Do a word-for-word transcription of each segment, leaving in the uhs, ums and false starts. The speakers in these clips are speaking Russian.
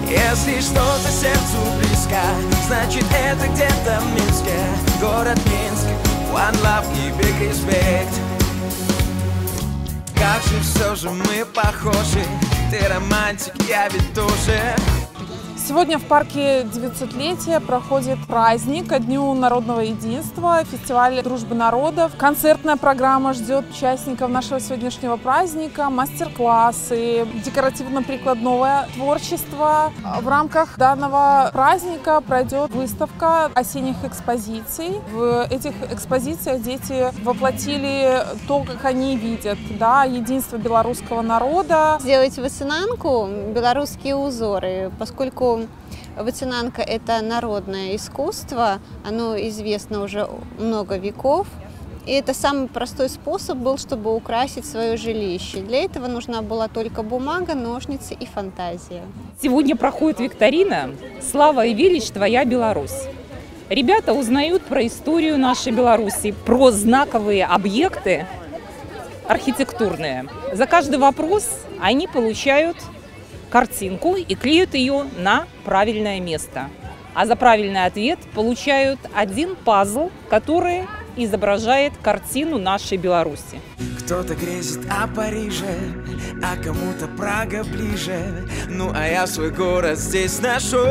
Если что-то сердцу близко, значит это где-то в Минске. Город Минск, one love и big respect. Как же все же мы похожи, ты романтик, я ведь тоже. Сегодня в парке девятисотлетия проходит праздник ко Дню народного единства, фестиваль дружбы народов. Концертная программа ждет участников нашего сегодняшнего праздника, мастер-классы, декоративно-прикладное творчество. В рамках данного праздника пройдет выставка осенних экспозиций. В этих экспозициях дети воплотили то, как они видят, да, единство белорусского народа. Сделать высынанку, белорусские узоры, поскольку высынанка – это народное искусство, оно известно уже много веков. И это самый простой способ был, чтобы украсить свое жилище. Для этого нужна была только бумага, ножницы и фантазия. Сегодня проходит викторина «Слава и величь твоя Беларусь». Ребята узнают про историю нашей Беларуси, про знаковые объекты архитектурные. За каждый вопрос они получают картинку и клеют ее на правильное место. А за правильный ответ получают один пазл, который изображает картину нашей Беларуси. Кто-то грезит о Париже, а кому-то Прага ближе. Ну а я свой город здесь нашел.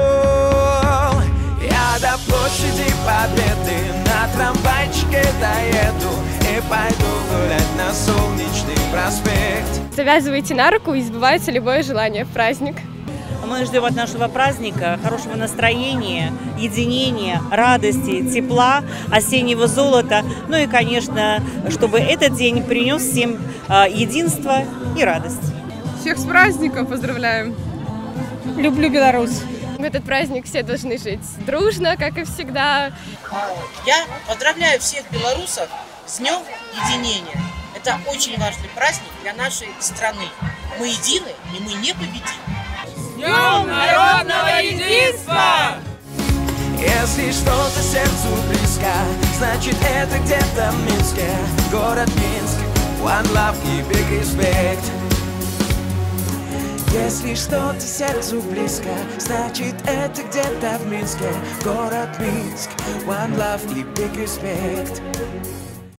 Я до площади Победы на трамвайчике доеду и пойду гулять на Солнечный проспект. Завязывайте на руку, и сбывается любое желание в праздник. Мы ждем от нашего праздника хорошего настроения, единения, радости, тепла, осеннего золота. Ну и, конечно, чтобы этот день принес всем единство и радость. Всех с праздником поздравляем! Люблю Беларусь! В этот праздник все должны жить дружно, как и всегда. Я поздравляю всех белорусов с Днем Единения. Это очень важный праздник для нашей страны. Мы едины, и мы непобедимы. С Днем народного единства! Если что-то сердцу близко, значит это где-то в Минске. Город Минск, one love и big respect. Если что-то сердцу близко, значит это где-то в Минске. Город Минск, one love и big respect.